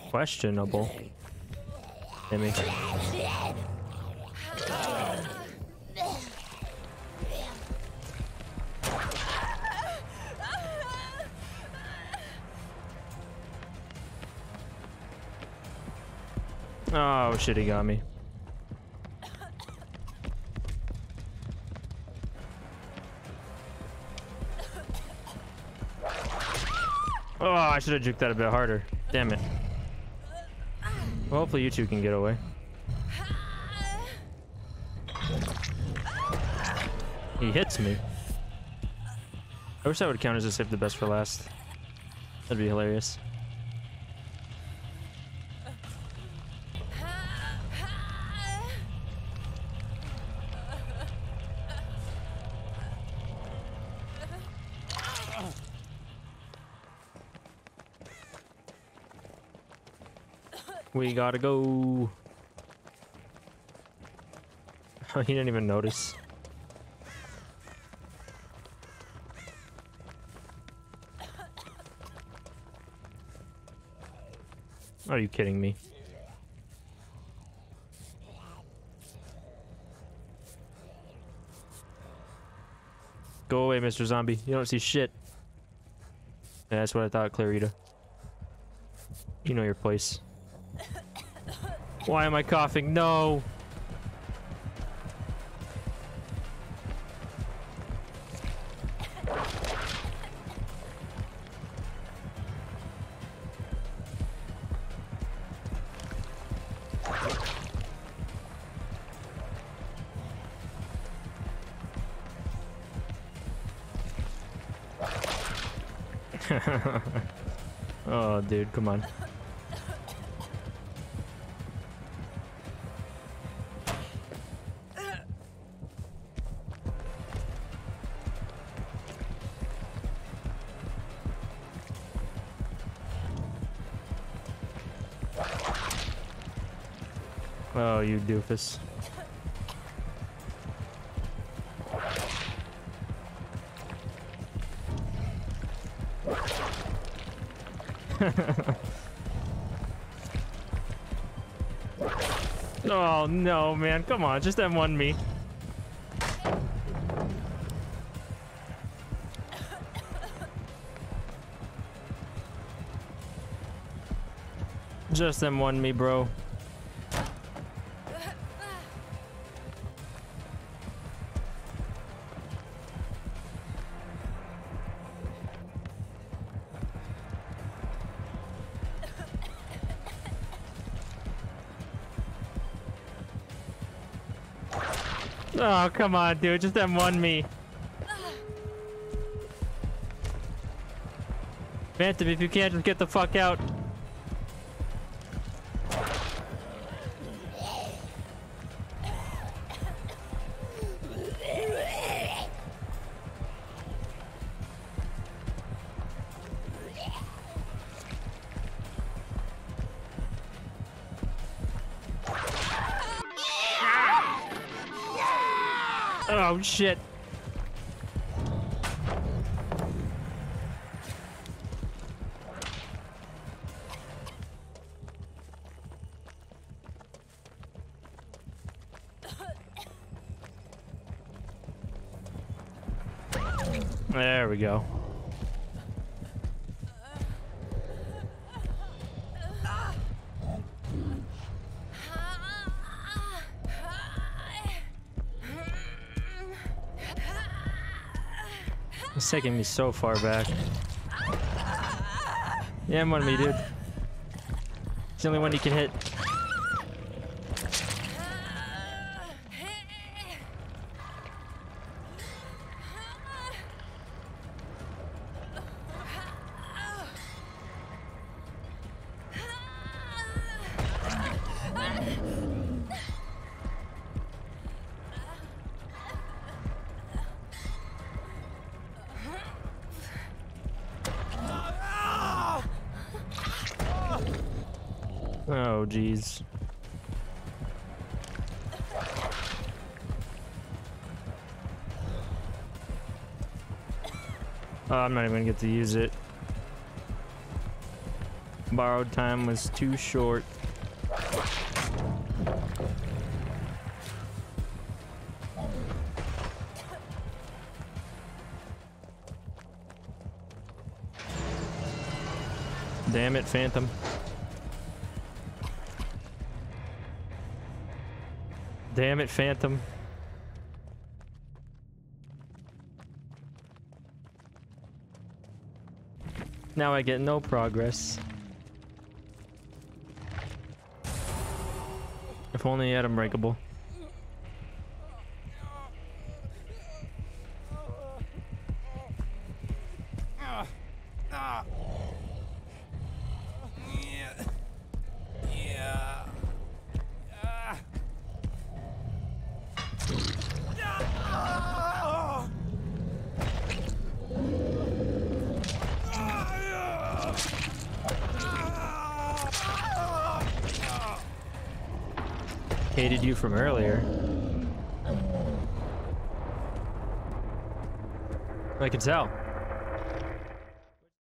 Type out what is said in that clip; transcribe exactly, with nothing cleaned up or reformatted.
Questionable. Hit me. Oh shit, he got me. Oh, I should have juked that a bit harder. Damn it. Well, hopefully you two can get away. He hits me. I wish that would count as a save the best for last. That'd be hilarious. We gotta go. Oh, he didn't even notice. Are you kidding me? Go away, Mister Zombie. You don't see shit. Yeah, that's what I thought, Clarita. You know your place. Why am I coughing? No! Oh, dude, come on. Oh, you doofus. Oh no, man, come on, just M one me. Just M one me, bro. Oh, come on, dude. Just M one me. Phantom, if you can't, just get the fuck out. Oh, shit. There we go. It's taking me so far back. Yeah, M one me, dude. It's the only one you can hit. Oh, jeez. Oh, I'm not even gonna get to use it. Borrowed time was too short. Damn it, Phantom. Damn it, Phantom. Now I get no progress. If only he had Unbreakable. Hated you from earlier. I can tell.